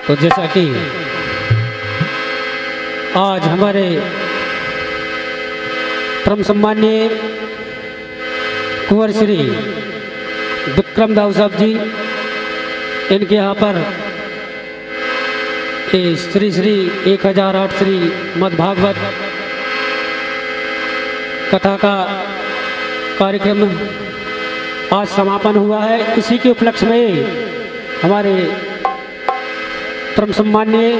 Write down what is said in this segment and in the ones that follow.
तो जैसा कि आज हमारे परम सम्माननीय कुंवर श्री विक्रम दाऊ साहब जी, इनके यहाँ पर श्री श्री 1008 श्री मद्भागवत कथा का कार्यक्रम आज समापन हुआ है। इसी के उपलक्ष्य में हमारे परम सम्माननीय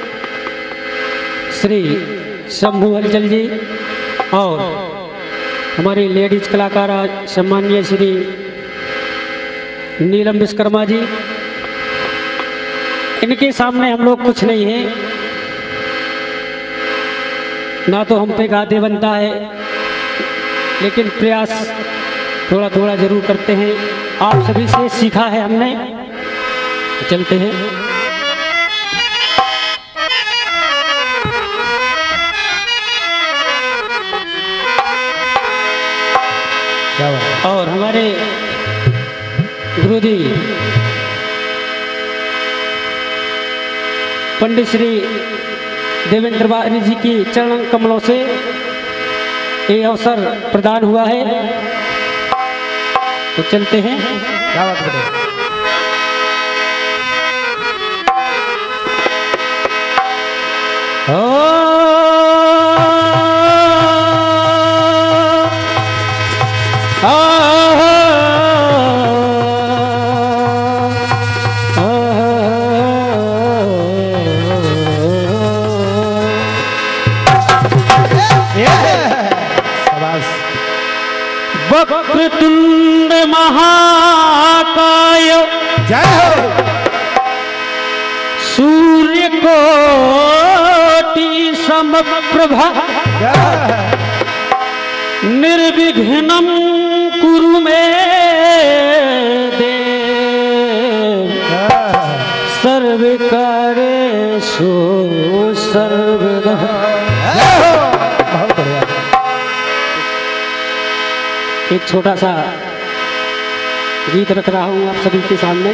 श्री शंभू हलचल जी और हमारी लेडीज कलाकार सम्माननीय श्री नीलम विश्वकर्मा जी, इनके सामने हम लोग कुछ नहीं है, ना तो हम पे गाते बनता है, लेकिन प्रयास थोड़ा थोड़ा जरूर करते हैं। आप सभी से सीखा है हमने, चलते हैं। और हमारे गुरुजी पंडित श्री देवेंद्र बारी जी की चरण कमलों से ये अवसर प्रदान हुआ है, तो चलते हैं। क्या बात करें। वक्रतुंड महाकाय जय हो, सूर्य कोटि समप्रभा निर्विघ्नं कुरु मे देव, सर्वकार्येषु सर्वदा। एक छोटा सा गीत रख रहा हूँ आप सभी के सामने।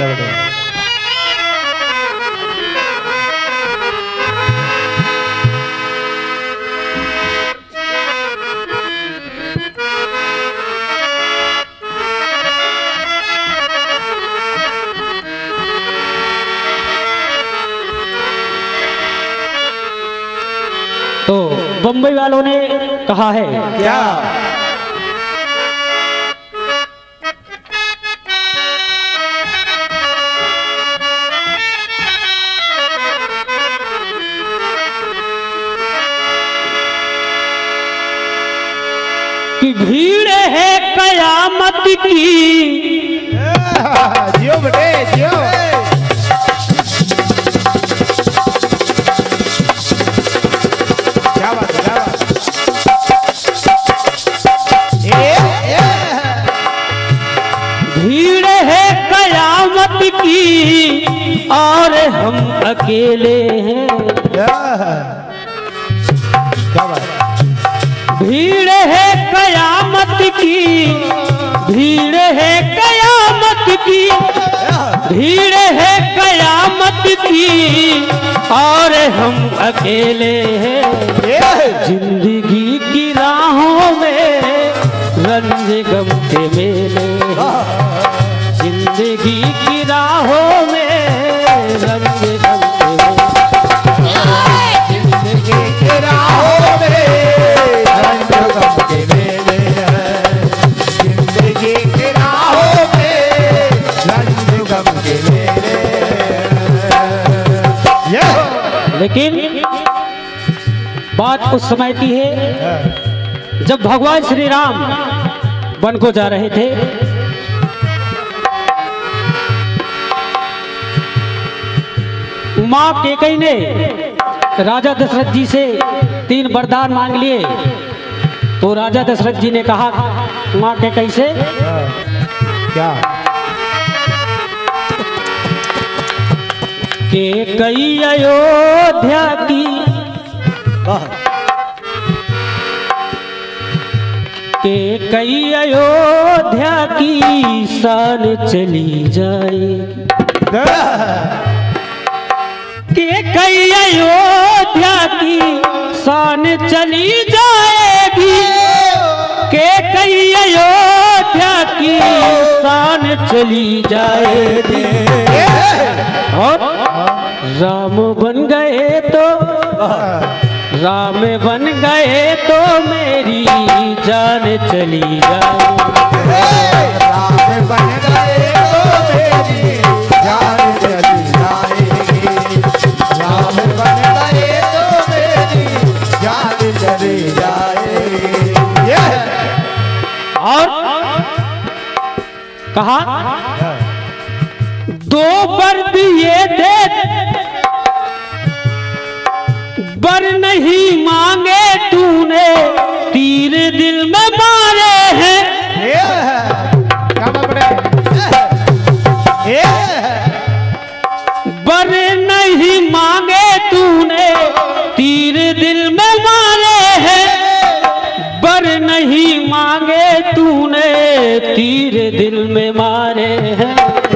तो बम्बई वालों ने कहा है क्या, कि भीड़ है कयामत की। जियो बेटे जियो। क्या बात है, क्या बात। भीड़ है कयामत की और हम अकेले हैं। क्या बात। भीड़ है कयामत की, भीड़ है कयामत की, भीड़ है कयामत की और हम अकेले हैं। जिंदगी की राहों में रंज गम के मेले, जिंदगी की राहों में रंज गम के मेले, जिंदगी की राहों में लेकिन बात उस समय की है जब भगवान श्री राम वन को जा रहे थे। मां कैकेयी ने राजा दशरथ जी से 3 वरदान मांग लिए। तो राजा दशरथ जी ने कहा मां कैकेयी से क्या, कैकेयी अयोध्या की, कैकेयी अयोध्या की शान चली जाएगी। कई अयोध्या की शान चली जाएगी, के कई अयोध्या की शान चली जाएगी। और राम बन गए तो राम बन गए तो मेरी जान चली जाएगी। राम बन गए तो मेरी जान चली जाएगी। राम बन गए तो मेरी जान चली जाएगी। और कहा दो बर दिए थे बर नहीं मांगे तूने, तीर दिल में मारे हैं। बर नहीं मांगे तूने, तीर दिल में मारे हैं। बर नहीं मांगे तूने, तीर दिल में मारे हैं।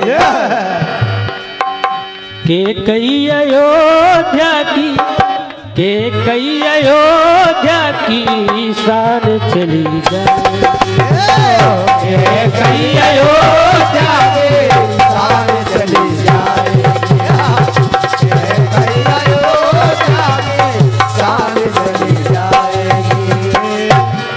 के कई अयोध्या की, के कई अयोध्या की शान चली जाएगी। के कई अयोध्या की शान चली जाएगी। के कई अयोध्या की शान चली जाएगी।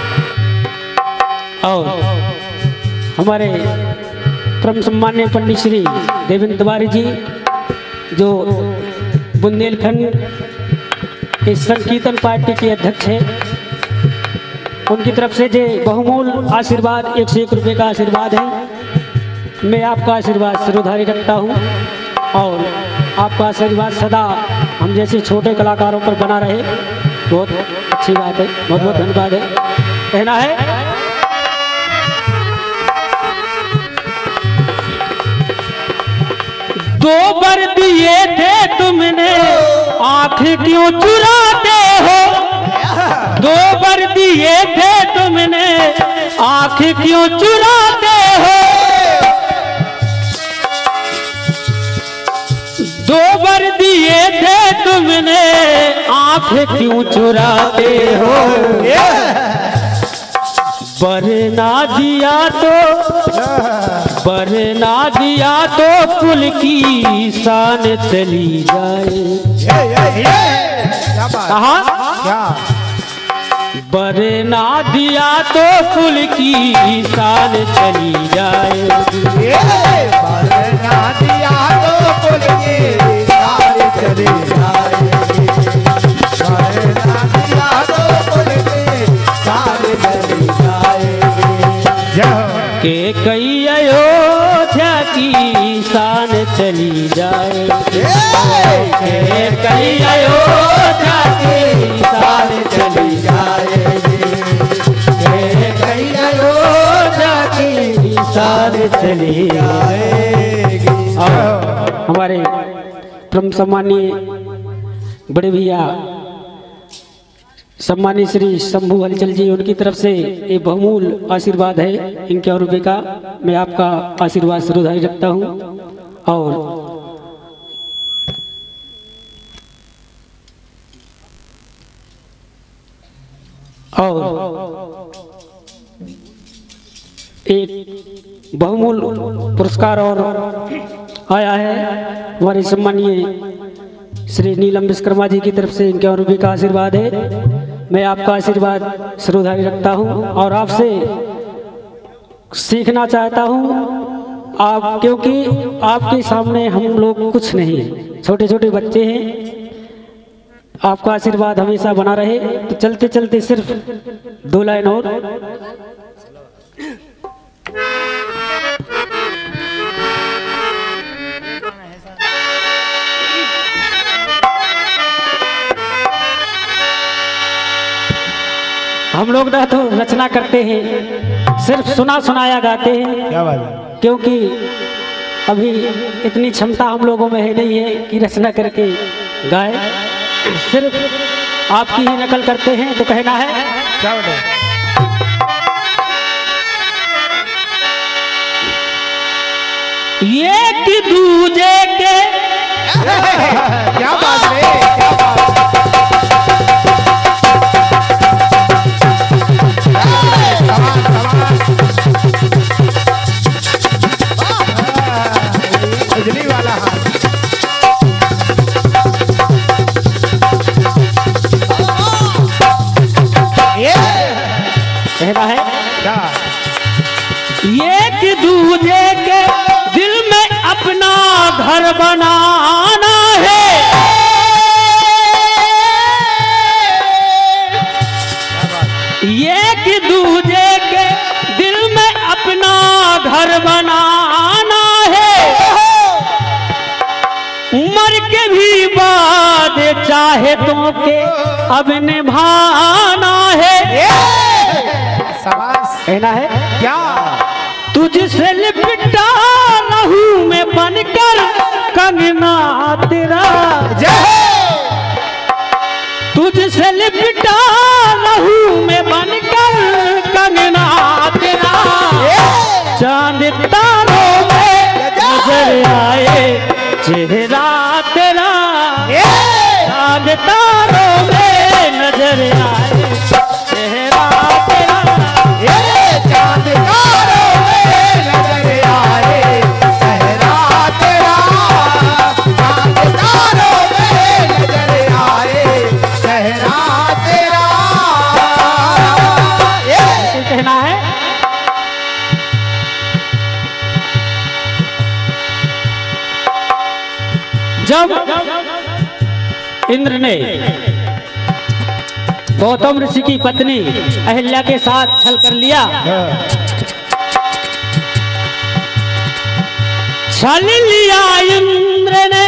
और हमारे परम सम्मान्य पंडित श्री देवेंद्र तिवारी जी, जो बुंदेलखंड इस संकीर्तन पार्टी के अध्यक्ष हैं, उनकी तरफ से जो बहुमूल आशीर्वाद 101 रुपये का आशीर्वाद है। मैं आपका आशीर्वाद सिरोधारी रखता हूं और आपका आशीर्वाद सदा हम जैसे छोटे कलाकारों पर बना रहे। बहुत अच्छी बात है, बहुत बहुत धन्यवाद है। कहना है दो बर दिए थे तुमने, आंख क्यों चुराते हो। दो बर दिए थे तुमने, आंख क्यों चुराते हो। दो बर दिए थे तुमने, आंख क्यों चुराते हो। बर ना दिया तो, बर ना दिया तो कुल की शान चली जाए। कहा बर ना दिया तो कुल की शान चली जाए। बर ना दिया तो कुल की शान चली जाएगी। बर ना दिया तो कुल की शान चली जाएगी। के कई अयोध्या की शान चली जाए। के कई अयोध्या की शान चली जाएगी। के कई अयोध्या की शान चली जाएगी। और हमारे परम सम्मानीय बड़े भैया सम्मानित श्री शंभू हलचल जी, उनकी तरफ से ये बहुमूल आशीर्वाद है 51 रुपये का। मैं आपका आशीर्वाद सिरोधारी रखता हूँ। और एक बहुमूल पुरस्कार और आया है हमारे सम्मानीय श्री नीलम विश्वकर्मा जी की तरफ से 51 रुपये का आशीर्वाद है। मैं आपका आशीर्वाद सिरोधारी रखता हूं और आपसे सीखना चाहता हूं। आप, क्योंकि आपके सामने हम लोग कुछ नहीं है, छोटे छोटे बच्चे हैं। आपका आशीर्वाद हमेशा बना रहे। तो चलते चलते सिर्फ 2 लाइन और। हम लोग ना तो रचना करते हैं, सिर्फ सुना सुनाया गाते हैं। क्या बात है? क्योंकि अभी इतनी क्षमता हम लोगों में है नहीं है कि रचना करके गाए, सिर्फ आपकी ही नकल करते हैं। तो कहना है क्या बात है? एक दूजे के क्या बात है, क्या बात बिजली वाला हाथ। कहना है क्या एक दूजे के दिल में अपना घर बनाना है, एक दूजे के दिल में अपना घर बनाना है, मर के भी बाद चाहतों के अब निभाना है। शाबाश। कहना है क्या तुझसे लिपटा रहूं मैं बनकर कंगना तेरा, तुझसे लिपटा रहूं मैं बनकर कंगना तेरा, चांद तारों में नजर आए चेहरा तेरा, चांद तारों में नजर आए चेहरा तेरा, चांद तारों में नजर आए चेहरा तेरा, चांद तारों में नजर आए चेहरा तेरा। कहना है जब इंद्र ने गौतम ऋषि की पत्नी अहिल्या के साथ छल कर लिया, छल लिया इंद्र ने,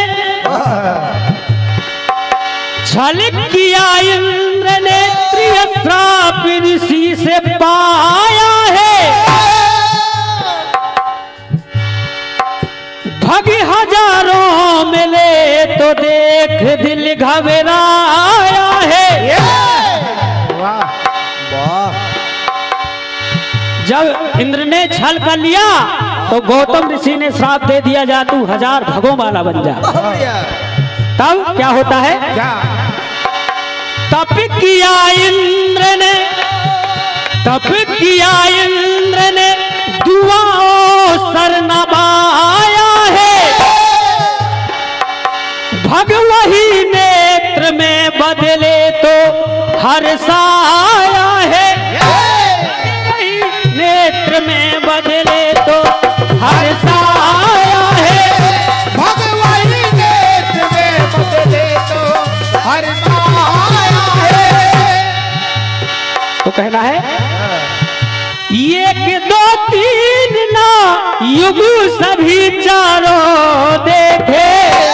छल किया इंद्र ने, त्रियश्राप ऋषि से पाया है, भग हजारों मिले तो देख दिल घबराया है। वाह वाह। जब इंद्र ने छल कर लिया तो गौतम ऋषि ने श्राप दे दिया, जा तू 1000 भगों वाला बन जा। तब क्या होता है, क्या तप किया इंद्र ने, तप किया इंद्र ने, दुआओं सर नवाया है, भग वही नेत्र में बदले तो हर्षाया है, वही नेत्र में बदले तो हर्षाया है, भग वही नेत्र में बदले तो हर्षाया है। तो कहना है एक दो तीन ना युग सभी चारों देखे,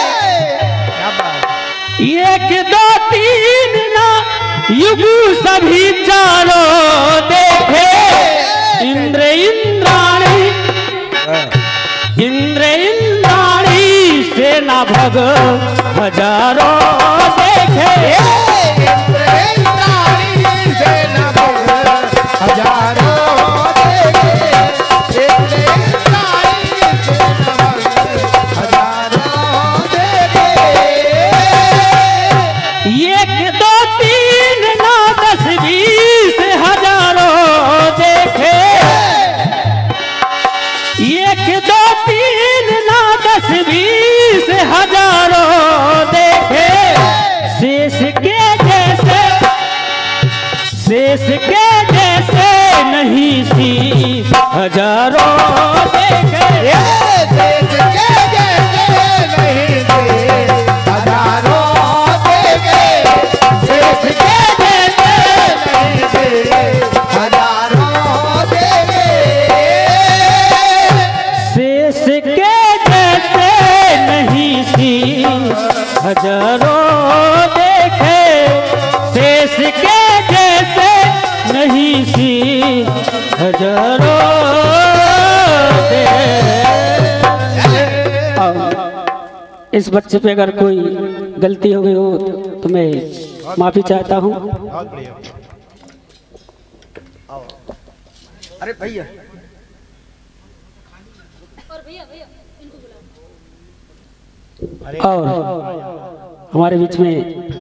एक दो तीन ना युग सभी चारों देखे, इंद्र इंद्राणी, इंद्र इंद्राणी सेना भग हजारों देखे, एक दो तीन ना 10 20 हजारों देखे, एक दो तीन ना 10 20 हजारों देखे, शेष के जैसे, शेष के जैसे नहीं सी हजारों देखे, शेष के जैसे नहीं थे हजारों देखे, शेष के जैसे नहीं थे हजारों देखे, शेष के जैसे नहीं सी हजारों देखे, शेष के जैसे नहीं सी हजारों इस बच्चे पे अगर कोई गलती हो गई हो तो मैं माफी चाहता हूँ। बहुत बढ़िया। अरे भैया और भैया भैया इनको बुलाओ। और हमारे बीच में